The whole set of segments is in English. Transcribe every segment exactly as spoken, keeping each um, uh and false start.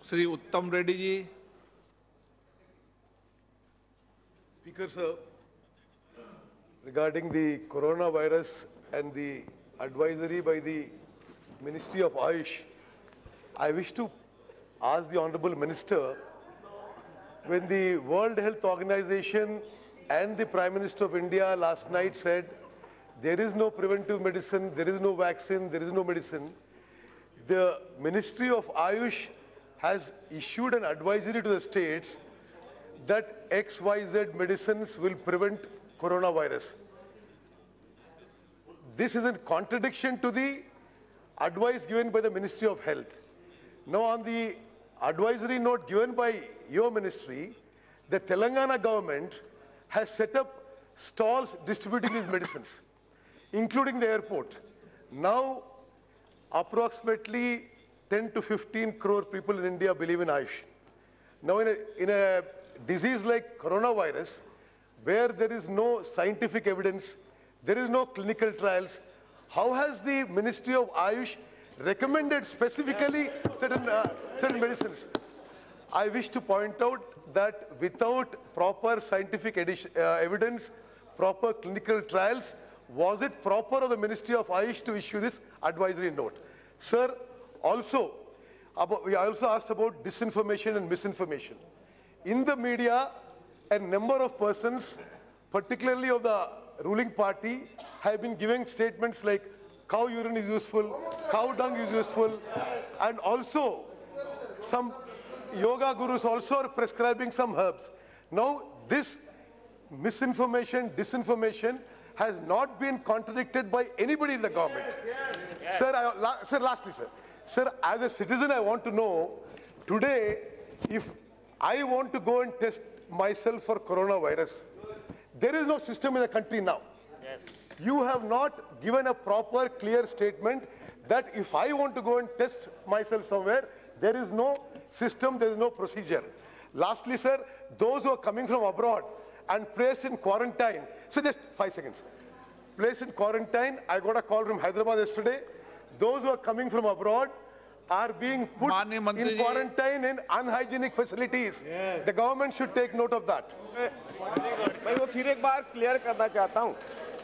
श्री उत्तम Reddy ji. Speaker sir, regarding the coronavirus and the advisory by the Ministry of Ayush, I wish to ask the Honorable Minister, when the World Health Organization and the Prime Minister of India last night said there is no preventive medicine, there is no vaccine, there is no medicine, the Ministry of Ayush has issued an advisory to the states that X Y Z medicines will prevent coronavirus. This is in contradiction to the advice given by the Ministry of Health. Now, on the advisory note given by your ministry, the Telangana government has set up stalls distributing these medicines, including the airport. Now, approximately ten to fifteen crore people in India believe in Ayush. Now, in a, in a disease like coronavirus, where there is no scientific evidence, there is no clinical trials, how has the Ministry of Ayush recommended specifically certain, uh, certain medicines? I wish to point out that without proper scientific edition, uh, evidence, proper clinical trials, was it proper of the Ministry of Ayush to issue this advisory note? Sir, also, about, we also asked about disinformation and misinformation. In the media, a number of persons, particularly of the ruling party, have been giving statements like cow urine is useful, cow dung is useful, and also some yoga gurus also are prescribing some herbs. Now, this misinformation, disinformation has not been contradicted by anybody in the government. Yes, yes. Sir, I, la, sir, lastly, sir. Sir, as a citizen, I want to know, today, if I want to go and test myself for coronavirus, there is no system in the country now. Yes. You have not given a proper, clear statement that if I want to go and test myself somewhere, there is no system, there is no procedure. Lastly, sir, those who are coming from abroad and placed in quarantine, so just five seconds. Placed in quarantine, I got a call from Hyderabad yesterday. Those who are coming from abroad are being put in quarantine in unhygienic facilities. Yes. The government should take note of that. मैं वो फिर एक बार clear करना चाहता हूँ,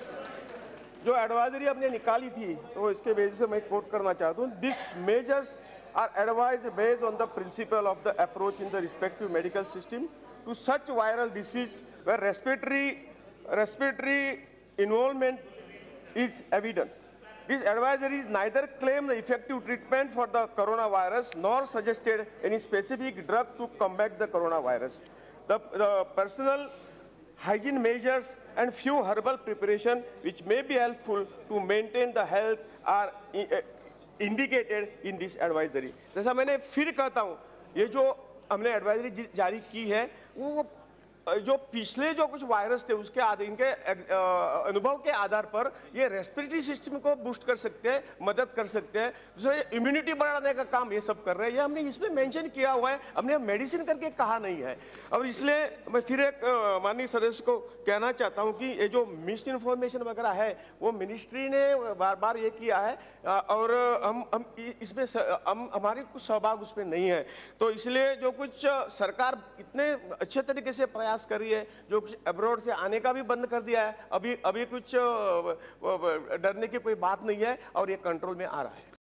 जो advisory आपने निकाली थी, तो इसके बेसिस से मैं कोट करना चाहता हूँ. These measures are advised based on the principle of the approach in the respective medical system to such viral disease where respiratory respiratory involvement is evident. These advisories neither claim the effective treatment for the coronavirus nor suggested any specific drug to combat the coronavirus. The, the personal hygiene measures and few herbal preparation which may be helpful to maintain the health are indicated in this advisory. जैसा मैंने फिर कहता हूँ, ये जो हमने advisory जारी की है, वो जो पिछले जो कुछ वायरस थे उसके आधार इनके अनुभव के आधार पर ये रेस्पिरेटरी सिस्टम को बूस्ट कर सकते हैं, मदद कर सकते हैं, दूसरा इम्यूनिटी बढ़ाने का काम ये सब कर रहे हैं. ये हमने इसमें मेंशन किया हुआ है, हमने मेडिसिन करके कहा नहीं है. अब इसलिए मैं फिर एक माननीय सदस्य को कहना चाहता हूं कि ये जो मिस इन्फॉर्मेशन वगैरह है वो मिनिस्ट्री ने बार बार ये किया है और हम हम इसमें हम हमारी कुछ सहभाग उसमें नहीं है. तो इसलिए जो कुछ सरकार इतने अच्छे तरीके से प्रयास कर रही है, जो कुछ अब्रॉड से आने का भी बंद कर दिया है, अभी अभी कुछ डरने की कोई बात नहीं है और ये कंट्रोल में आ रहा है.